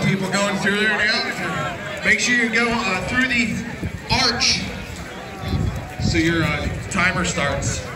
people going through there now. Make sure you go through the arch so your timer starts.